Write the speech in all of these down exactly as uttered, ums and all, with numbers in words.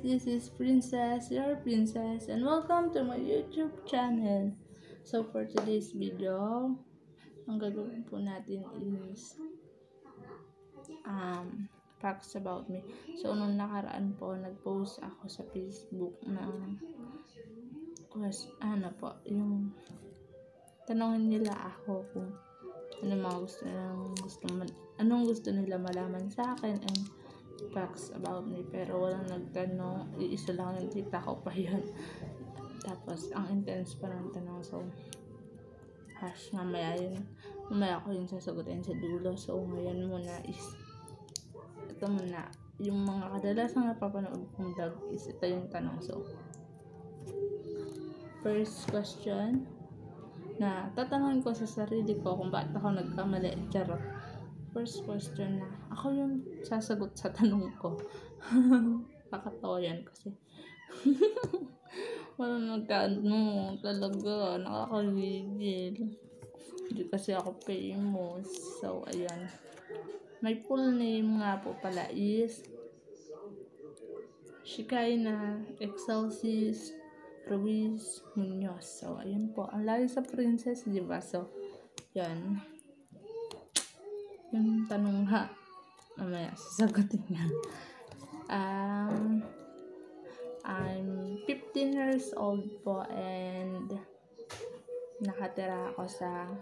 this is Princess, your princess, and welcome to my YouTube channel. So for today's video, ang gagawin po natin is um, facts about me. So nung nakaraan po, nag-post ako sa Facebook na quest, ano po, yung tanongin nila ako kung ano mga gusto nilang gusto anong gusto nila malaman sa akin and facts about me, pero walang nagtanong, iisa lang yung tita ko pa yun. Tapos ang intense pa ng tanong, so hash mamaya yun, mamaya ko yung sasagutin sa dulo. So ngayon muna is ito muna yung mga kadalasang napapanood kong vlog is ito yung tanong. So first question na tatanungin ko sa sarili ko kung bakit ako nagkamali, charot. First question na ako yung sasagot sa tanong ko. Nakakatawa yan kasi walang nagtanong talaga, nakakagigil. Hindi kasi ako famous. So ayan, my full name nga po pala is Shikaina Excelsis Ruiz Munoz. So ayun po, ang layo sa princess, diba? So yan yung tanong ha, mamaya sasagutin na. um, I'm fifteen years old po and nakatira ako sa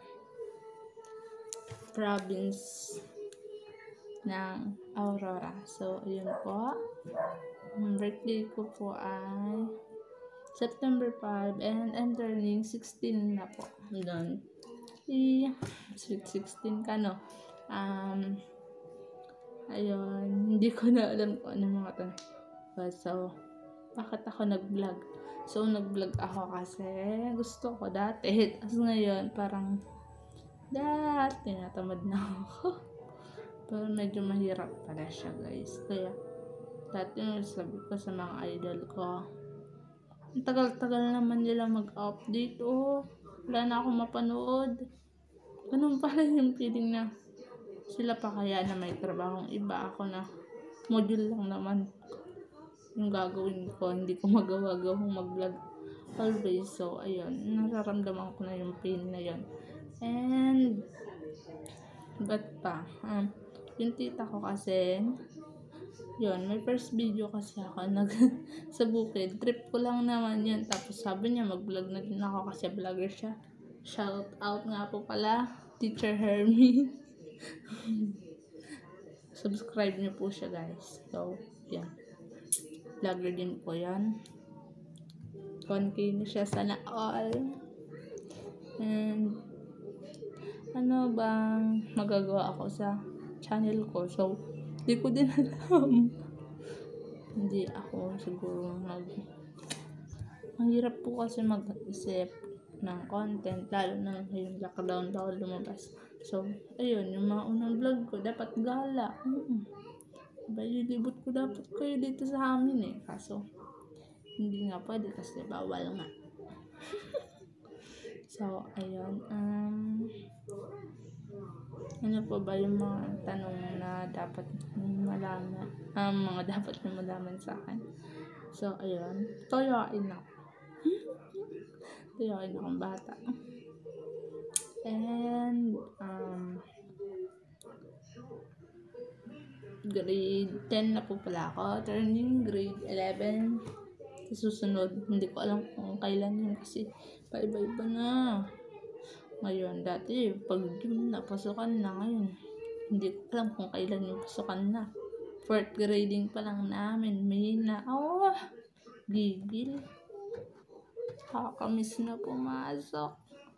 province ng Aurora. So ayun po, ang birthday ko po ay September five and I'm turning sixteen na po. Doon i sweet sixteen ka, no? Um, ayun, hindi ko na alam kung ano mga to. But so, bakit ako nag-vlog? So, nag-vlog ako kasi gusto ko dati. Tapos ngayon, parang dati natamad na ako. Pero medyo mahirap pala siya, guys. Kaya, dati yung sabi ko sa mga idol ko, ang tagal-tagal naman nila mag-update. Oh, wala na akong mapanood. Ganun pala yung feeling na sila pa kaya na may trabahong iba, ako na module lang naman yung gagawin ko, hindi ko magawa-gawang mag-vlog always. So ayun, nararamdaman ko na yung pain na yun. And ba't pa um, yung tita ko kasi yun, may first video kasi ako nag sa bukid, trip ko lang naman yun. Tapos sabi niya mag-vlog na din ako kasi vlogger siya. Shout out nga po pala Teacher Hermie. Subscribe niyo po siya, guys. So yan, vlogger din po yan. Continue siya sana all. And ano bang magagawa ako sa channel ko? So di ko din alam. Hindi ako siguro mag mahirap po kasi mag-isip ng content, lalo na yung lockdown daw lumabas. So ayun, yung mga unang vlog ko dapat gala. Mm-mm. Diba, ilibot ko dapat kayo dito sa amin eh, kaso hindi nga pwede kasi bawal nga. So ayun, um ano po ba yung mga tanong na dapat malaman, um, mga dapat na malaman sa akin? So ayun, toyoin ako. Toyoin akong bata. And um, grade ten na po pala ako, turning grade eleven sa susunod. Hindi ko alam kung kailan yun kasi paiba-iba na. Ngayon, dati pag June na pasukan na, ngayon hindi ko alam kung kailan yung pasukan na. Fourth grading pa lang namin, May na. Oh, gigil, kakamiss na pumasok.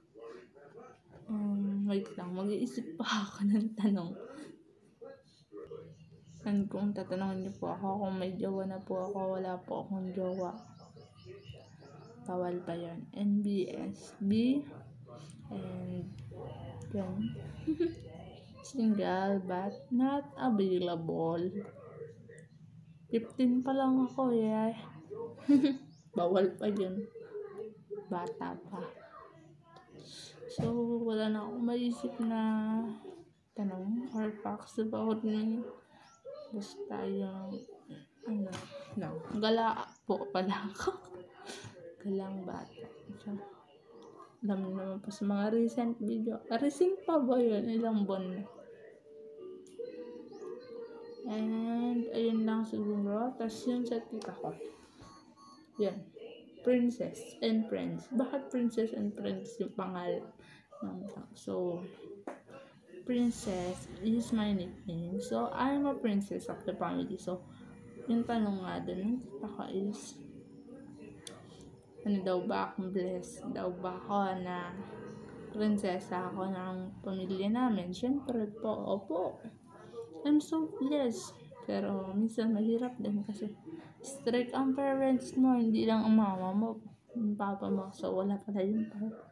Um, wait lang, mag-iisip pa ako ng tanong. And kung tatanungin niyo po ako kung may jowa na po ako, wala po akong jowa. Bawal pa yun. N B S B. And yun. Single but not available. fifteen pa lang ako, yeah. Bawal pa yun. Bata pa. So, wala na akong maisip na tanong or facts about me. Basta yung ano, no, gala po pala ako. Galang bata. So, alam niyo naman po sa mga recent video. Ah, recent pa ba yun? Ilang buwan na. And, ayun lang siguro. Tapos yun sa tita ko. Yan. Princess and Prince. Bakit Princess and Prince yung pangalan? So, Princess is my nickname. So, I'm a princess of the family. So, yung tanong nga dun ng tita ko is, ano daw ba akong blessed? Daw ba ako na prinsesa ako ng pamilya namin? Siyempre po, opo. I'm so blessed. Pero minsan mahirap din kasi strict ang parents mo, hindi lang ang mama mo, yung papa mo. So wala pala yung papa.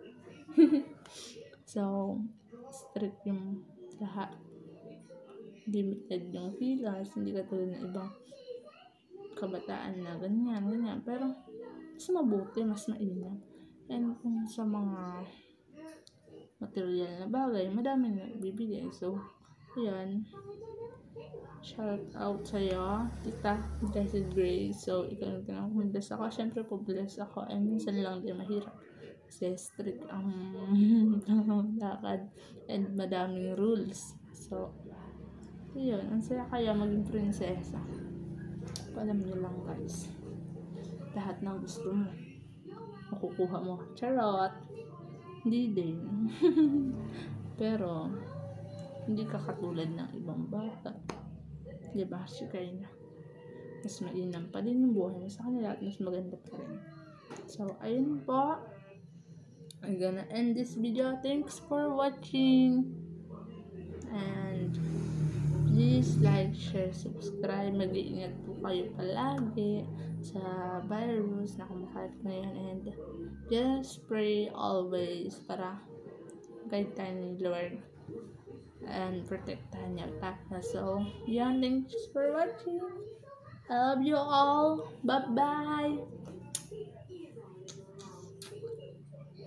So strict yung lahat. Limited yung feelings, hindi katulad ng ibang kabataan na ganyan, ganyan. Pero mas mabuti, mas mainam. And kung sa mga material na bagay, madami na bibigay. So, ayan. Shout out sa'yo, Tita Blessed Grace. So, ikaw na tinanong kung bless ako. Siyempre po, bless ako. And minsan lang din mahirap. Kasi strict ang lakad. And madaming rules. So, yun. Ang saya kaya maging prinsesa. Alam nyo lang guys. Lahat ng gusto mo, makukuha mo. Charot! Hindi din. Pero, hindi ka katulad ng ibang bata. Diba? Sikay na. Mas mainam pa din yung buhay mo sa kanila at mas maganda pa rin. So, ayun po. I'm gonna end this video. Thanks for watching. And, please like, share, subscribe. Mag-iingat po kayo palagi sa virus na kumakalat ngayon. And, just pray always para guide tayo ni Lord and protektahan niya tayo. So, yan. Thanks for watching. I love you all. Bye-bye.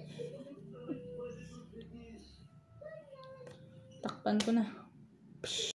Takpan ko na.